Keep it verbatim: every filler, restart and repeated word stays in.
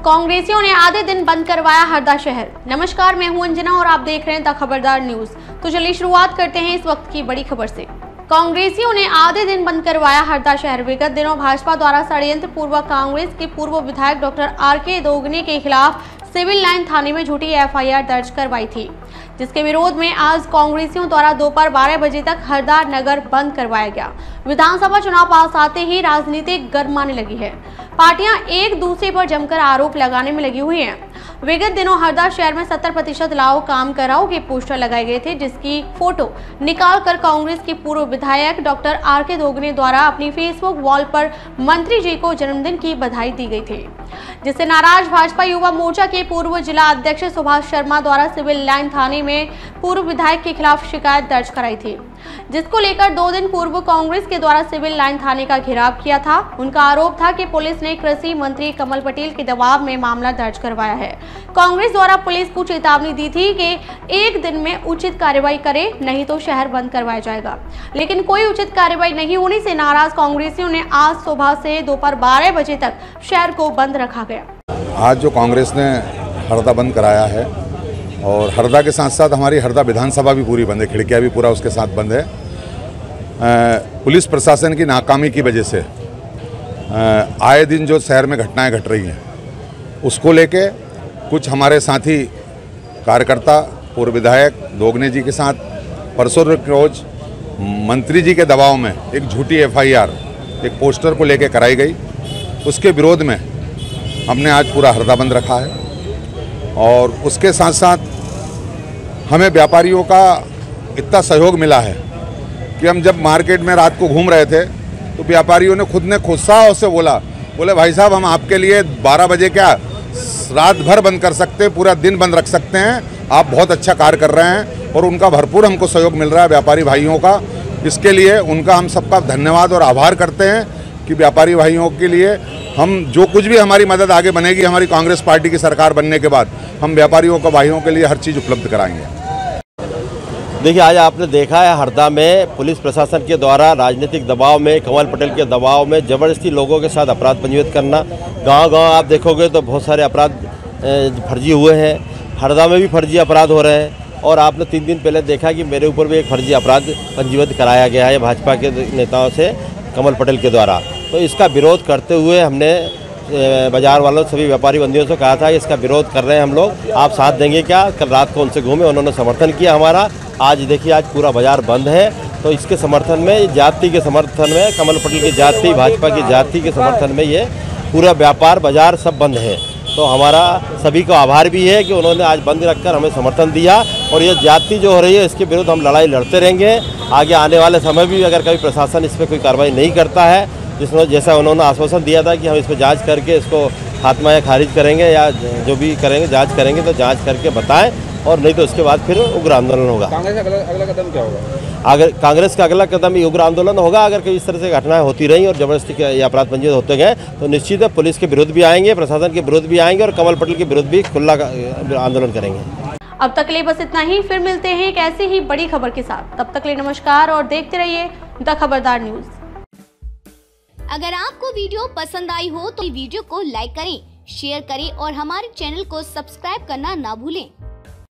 कांग्रेसियों ने आधे दिन बंद करवाया हरदा शहर। नमस्कार, मैं हूं अंजना और आप देख रहे हैं द खबरदार न्यूज। तो चलिए शुरुआत करते हैं इस वक्त की बड़ी खबर से। कांग्रेसियों ने आधे दिन बंद करवाया हरदा शहर। विगत दिनों भाजपा द्वारा षड्यंत्र पूर्वक कांग्रेस के पूर्व विधायक डॉक्टर आर के दोगने के खिलाफ सिविल लाइन थाने में झूठी एफ आई आर दर्ज करवाई थी, जिसके विरोध में आज कांग्रेसियों द्वारा दोपहर बारह बजे तक हरदा नगर बंद करवाया गया। विधानसभा चुनाव पास आते ही राजनीति गर्माने लगी है। पार्टियां एक दूसरे पर जमकर आरोप लगाने में लगी हुई हैं। विगत दिनों हरदा शहर में सत्तर प्रतिशत लाओ काम कराओ के पोस्टर लगाए गए थे, जिसकी फोटो निकालकर कांग्रेस के पूर्व विधायक डॉक्टर आर के दोगने द्वारा अपनी फेसबुक वॉल पर मंत्री जी को जन्मदिन की बधाई दी गई थी, जिससे नाराज भाजपा युवा मोर्चा के पूर्व जिला अध्यक्ष सुभाष शर्मा द्वारा सिविल लाइन थाने में पूर्व विधायक के खिलाफ शिकायत दर्ज कराई थी, जिसको लेकर दो दिन पूर्व कांग्रेस के द्वारा सिविल लाइन थाने का घेराव किया था। उनका आरोप था कि पुलिस ने कृषि मंत्री कमल पटेल के दबाव में मामला दर्ज करवाया है। कांग्रेस द्वारा पुलिस को चेतावनी दी थी कि एक दिन में उचित कार्रवाई करे, नहीं तो शहर बंद करवाया जाएगा, लेकिन कोई उचित कार्रवाई नहीं होने से नाराज कांग्रेसियों ने आज सुबह से दोपहर बारह बजे तक शहर को बंद रखा गया। आज जो कांग्रेस ने हरदा बंद कराया है और हरदा के साथ साथ हमारी हरदा विधानसभा भी पूरी बंद है, खिड़कियाँ भी पूरा उसके साथ बंद है। आ, पुलिस प्रशासन की नाकामी की वजह से आ, आए दिन जो शहर में घटनाएं घट रही हैं, उसको लेके कुछ हमारे साथी कार्यकर्ता पूर्व विधायक दोगने जी के साथ परसों रोज मंत्री जी के दबाव में एक झूठी एफ आई आर एक पोस्टर को लेके कराई गई। उसके विरोध में हमने आज पूरा हरदा बंद रखा है और उसके साथ साथ हमें व्यापारियों का इतना सहयोग मिला है कि हम जब मार्केट में रात को घूम रहे थे तो व्यापारियों ने खुद ने खुदसाह से बोला बोले भाई साहब, हम आपके लिए बारह बजे क्या रात भर बंद कर सकते हैं, पूरा दिन बंद रख सकते हैं, आप बहुत अच्छा कार्य कर रहे हैं। और उनका भरपूर हमको सहयोग मिल रहा है व्यापारी भाइयों का। इसके लिए उनका हम सबका धन्यवाद और आभार करते हैं कि व्यापारी भाइयों के लिए हम जो कुछ भी हमारी मदद आगे बनेगी, हमारी कांग्रेस पार्टी की सरकार बनने के बाद हम व्यापारियों को भाइयों के लिए हर चीज़ उपलब्ध कराएंगे। देखिए, आज आपने देखा है हरदा में पुलिस प्रशासन के द्वारा राजनीतिक दबाव में, कमल पटेल के दबाव में ज़बरदस्ती लोगों के साथ अपराध पंजीकृत करना। गांव-गांव आप देखोगे तो बहुत सारे अपराध फर्जी हुए हैं। हरदा में भी फर्जी अपराध हो रहे हैं और आपने तीन दिन पहले देखा कि मेरे ऊपर भी एक फर्जी अपराध पंजीबद्ध कराया गया है भाजपा के नेताओं से, कमल पटेल के द्वारा। तो इसका विरोध करते हुए हमने बाजार वालों सभी व्यापारी बंदियों से कहा था कि इसका विरोध कर रहे हैं हम लोग, आप साथ देंगे क्या? कल रात को उनसे घूमे, उन्होंने समर्थन किया हमारा। आज देखिए, आज पूरा बाजार बंद है। तो इसके समर्थन में, जाति के समर्थन में, कमल पटेल की जाति, भाजपा की जाति के समर्थन में ये पूरा व्यापार बाजार सब बंद है। तो हमारा सभी को आभार भी है कि उन्होंने आज बंद रखकर हमें समर्थन दिया। और ये जाति जो हो रही है, इसके विरुद्ध हम लड़ाई लड़ते रहेंगे। आगे आने वाले समय भी अगर कभी प्रशासन इस पर कोई कार्रवाई नहीं करता है, जिसमें जैसा उन्होंने आश्वासन दिया था कि हम इस पर जांच करके इसको खात्मा या खारिज करेंगे या जो भी करेंगे जांच करेंगे, तो जांच करके बताएं, और नहीं तो उसके बाद फिर उग्र आंदोलन होगा। कांग्रेस का अगला, अगला कदम क्या होगा? अगर कांग्रेस का अगला कदम उग्र आंदोलन होगा। अगर कोई इस तरह से घटनाएं होती रही और जबरदस्ती के अपराध पंजीकृत होते गए तो निश्चित है पुलिस के विरुद्ध भी आएंगे, प्रशासन के विरुद्ध भी आएंगे और कमल पटेल के विरुद्ध भी खुला आंदोलन करेंगे। अब तक के लिए बस इतना ही। फिर मिलते हैं एक ऐसी ही बड़ी खबर के साथ। तब तक के लिए नमस्कार और देखते रहिए द खबरदार न्यूज। अगर आपको वीडियो पसंद आई हो तो वीडियो को लाइक करें, शेयर करें और हमारे चैनल को सब्सक्राइब करना ना भूलें।